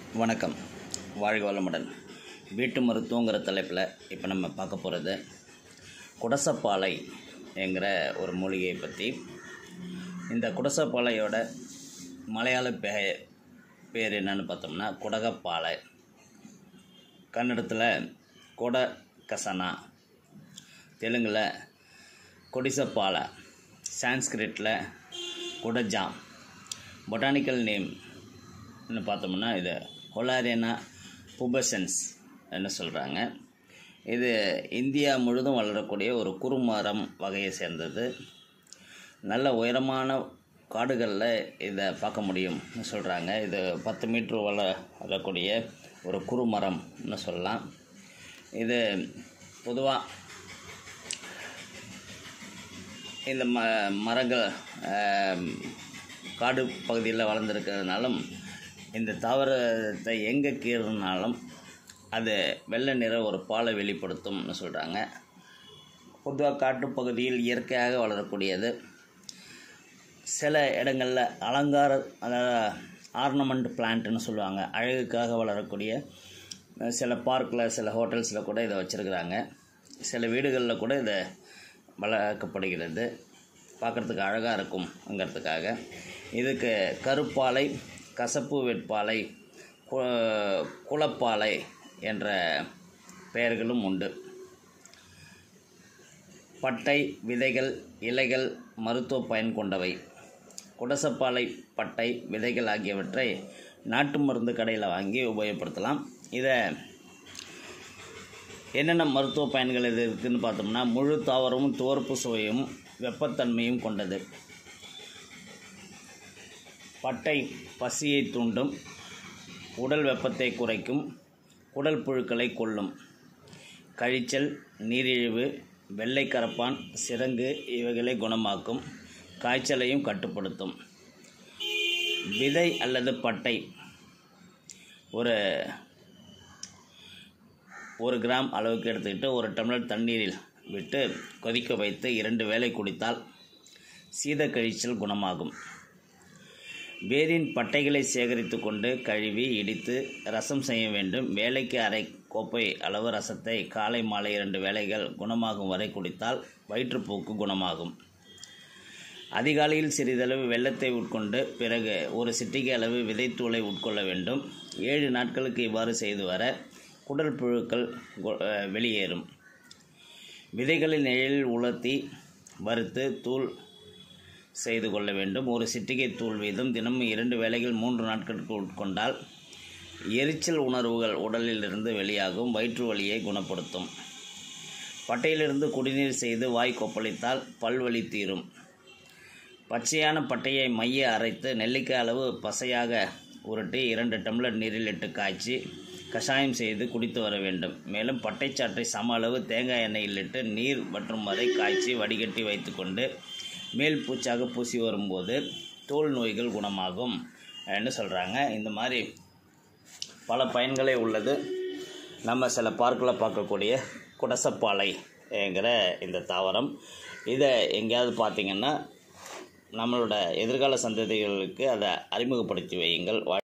வணக்கம். வாழ்க வளமுடன். வீட்டு மருத்துவங்கிற தலைப்பில் இப்போ நம்ம பார்க்க போகிறது குடசப்பாலை என்கிற ஒரு மூலிகையை பற்றி. இந்த குடசப்பாலையோட மலையாள பேர் என்னன்னு பார்த்தோம்னா குடகப்பாலை, கன்னடத்தில் கொடகசனா, தெலுங்கில் கொடிசப்பாலை, சான்ஸ்கிரிட்டில் குடஜாம். பொட்டானிக்கல் நேம்னு பார்த்தோம்னா இது holarrhena pubescens என்ன சொல்கிறாங்க. இது இந்தியா முழுதும் வளரக்கூடிய ஒரு குறுமரம் வகையை சேர்ந்தது. நல்ல உயரமான காடுகளில் இதை பார்க்க முடியும்னு சொல்கிறாங்க. இது 10 மீட்டர் வளரக்கூடிய ஒரு குறுமரம்னு சொல்லலாம். இது பொதுவாக இந்த மரங்கள் காடு பகுதியில் வளர்ந்துருக்கிறதுனாலும் இந்த தாவரத்தை எங்கே கீறினாலும் அது வெள்ளை நிற ஒரு பாலை வெளிப்படுத்தும்னு சொல்கிறாங்க. பொதுவாக காட்டுப்பகுதியில் இயற்கையாக வளரக்கூடியது. சில இடங்களில் அலங்கார, அதாவது ஆர்னமெண்ட் பிளான்ட்னு சொல்லுவாங்க, அழகுக்காக வளரக்கூடிய சில பார்க்கில், சில ஹோட்டல்ஸில் கூட இதை வச்சுருக்கிறாங்க. சில வீடுகளில் கூட இதை வளர்க்கப்படுகிறது, பார்க்குறதுக்கு அழகாக இருக்கும்ங்கிறதுக்காக. இதுக்கு கருப்பாலை, கசப்பு வெட்பாலை, குளப்பாலை என்ற பெயர்களும் உண்டு. பட்டை, விதைகள், இலைகள் மருத்துவ பயன் கொண்டவை. குடசப்பாலை பட்டை, விதைகள் ஆகியவற்றை நாட்டு மருந்து கடையில் வாங்கி உபயோகப்படுத்தலாம். இதை என்னென்ன மருத்துவ பயன்கள் இது இருக்குதுன்னு பார்த்தோம்னா, முழு தாவரமும் துவர்ப்பு சுவையும் வெப்பத்தன்மையும் கொண்டது. பட்டை பசியை தூண்டும், உடல் வெப்பத்தை குறைக்கும், குடல் புழுக்களை கொல்லும், கழிச்சல், நீரிழிவு, வெள்ளை கரப்பான், சிரங்கு இவைகளை குணமாக்கும், காய்ச்சலையும் கட்டுப்படுத்தும். விதை அல்லது பட்டை ஒரு கிராம் அளவுக்கு எடுத்துக்கிட்டு 1 டம்ளர் தண்ணீரில் விட்டு கொதிக்க வைத்து 2 வேளை குடித்தால் சீத கழிச்சல் குணமாகும். வேரின் பட்டைகளை சேகரித்து கொண்டு கழுவி இடித்து ரசம் செய்ய வேண்டும். வேலைக்கு அரை கோப்பை அளவு ரசத்தை காலை மாலை 2 வேளைகள் குணமாகும் வரை குடித்தால் வயிற்றுப்போக்கு குணமாகும். அதிகாலையில் சிறிதளவு வெல்லத்தை உட்கொண்டு பிறகு 1 சிட்டிகை அளவு விதைத்தூளை உட்கொள்ள வேண்டும். 7 நாட்களுக்கு இவ்வாறு செய்து வர குடல் புழுக்கள் வெளியேறும். விதைகளில் நிழலில் உலர்த்தி வறுத்து தூள் செய்து கொள்ள வேண்டும். 1 சிட்டிகை தூள் வீதம் தினமும் 2 வேளைகள் 3 நாட்களுக்கு உட்கொண்டால் எரிச்சல் உணர்வுகள் உடலில் இருந்து வெளியாகும், வயிற்று வலியை குணப்படுத்தும். பட்டையிலிருந்து குடிநீர் செய்து வாய் கொப்பளித்தால் பல்வலி தீரும். பச்சையான பட்டையை மைய அரைத்து நெல்லிக்காய் அளவு பசையாக உருட்டி 2 டம்ளர் நீரில் இட்டு காய்ச்சி கஷாயம் செய்து குடித்து வர வேண்டும். மேலும் பட்டைச்சாற்றை சம அளவு தேங்காய் எண்ணெயில் இட்டு நீர் மற்றும் வரை காய்ச்சி வடிகட்டி வைத்துக்கொண்டு மேல் பூச்சாக பூசி வரும்போது தோல் நோய்கள் குணமாகும் என்று சொல்கிறாங்க. இந்த மாதிரி பல பயன்களே உள்ளது. நம்ம சில பார்க்கில் பார்க்கக்கூடிய குடசப்பாலைங்கிற இந்த தாவரம், இதை எங்கேயாவது பார்த்திங்கன்னா நம்மளோட எதிர்கால சந்ததிகளுக்கு அதை அறிமுகப்படுத்தி வையுங்கள்.